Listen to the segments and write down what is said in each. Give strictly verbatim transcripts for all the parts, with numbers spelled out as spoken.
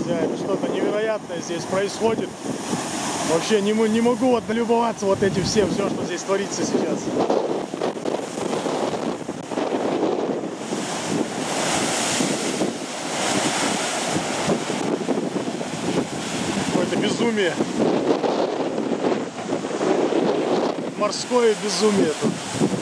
друзья, это что-то невероятное здесь происходит. Вообще не, не могу вот налюбоваться вот этим всем, все, что здесь творится сейчас. Какое-то безумие. Морское безумие тут.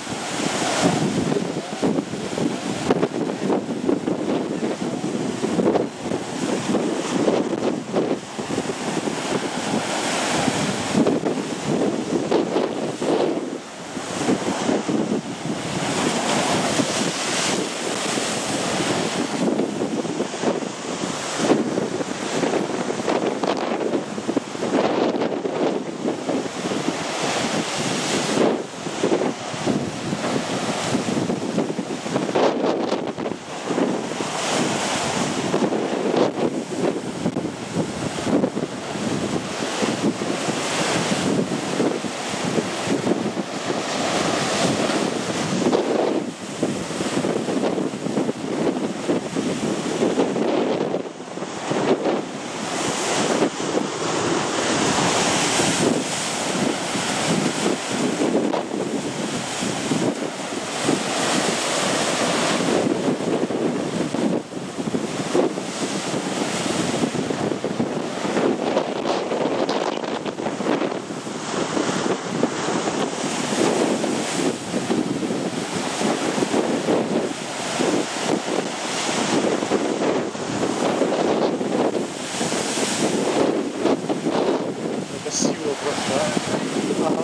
Красиво просто, а? Ага.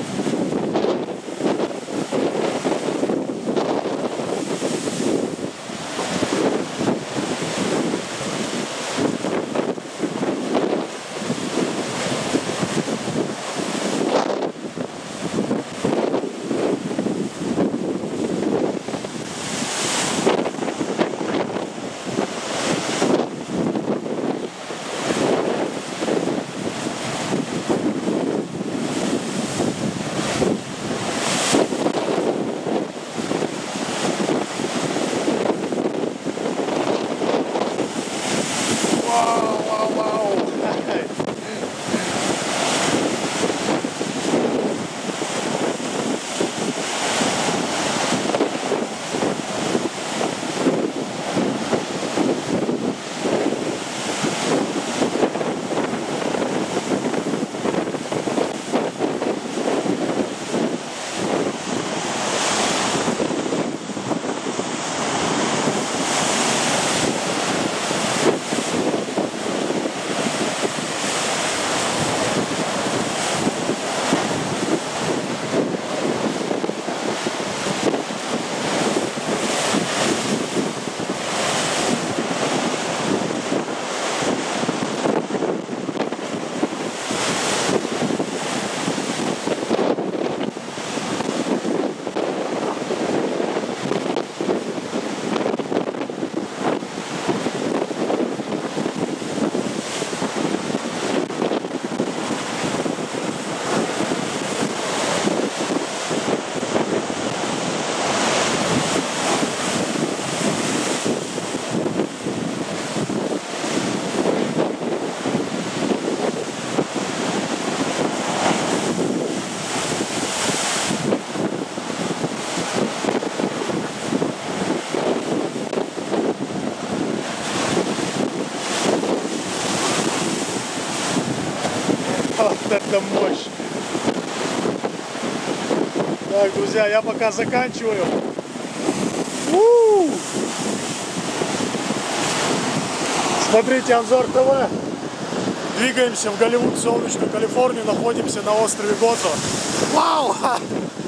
Вот это мощь! Так, друзья, я пока заканчиваю. У-у-у! Смотрите, Анзор ТВ. Двигаемся в Голливуд, солнечную Калифорнию. Находимся на острове Гозо. Вау!